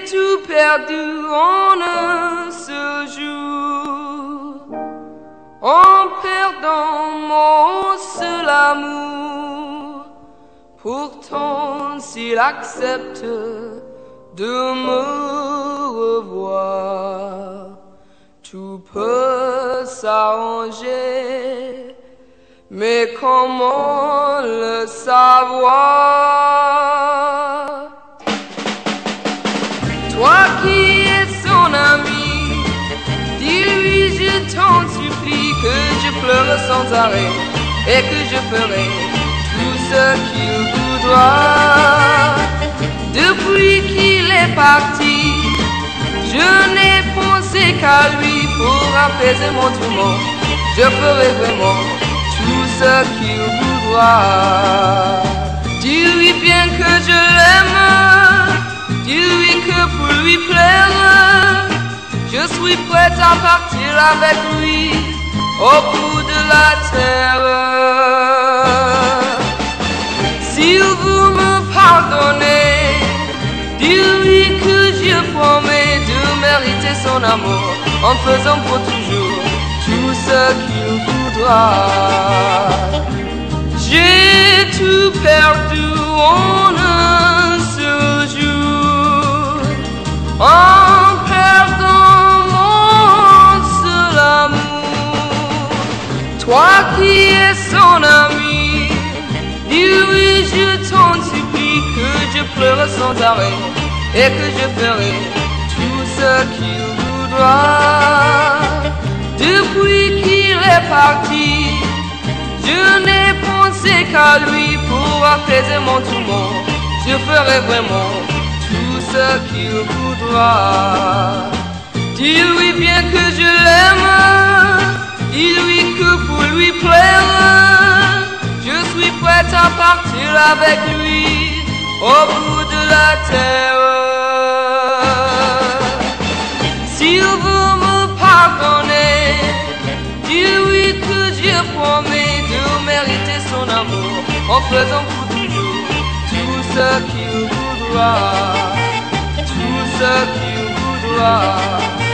tout perdu en un seul jour, en perdant mon seul amour. Pourtant, s'il accepte de me revoir, tout peut s'arranger. Mais comment le savoir? Toi qui es son ami, dis-lui je t'en supplie que je pleure sans arrêt et que je ferai tout ce qu'il voudra. Depuis qu'il est parti, je n'ai pensé qu'à lui pour apaiser mon tourment. Je ferai vraiment tout ce qu'il voudra. Dis-lui bien que je l'aime, dis-lui que pour lui plaire, je suis prête à partir avec lui au bout de la terre. Si vous me pardonnez, dis-lui que je promets de mériter son amour en faisant pour toujours tout ce qu'il voudra. J'ai tout perdu en un seul jour, en perdant mon seul amour. Toi qui es son ami, dis-lui je t'en supplie que je pleure sans arrêt et que je ferai tout ce qu'il voudra. Depuis qu'il est parti, je n'ai pensé qu'à lui pour apaiser mon tourment. Je ferai vraiment tout ce qu'il voudra. Dis-lui bien que je l'aime, dis-lui que pour lui plaire, je suis prête à partir avec lui au bout de la terre. S'il veut me pardonner, dis-lui que je promets de mériter son amour en faisant pour toujours tout ce qu'il voudra, tout ce qu'il voudra.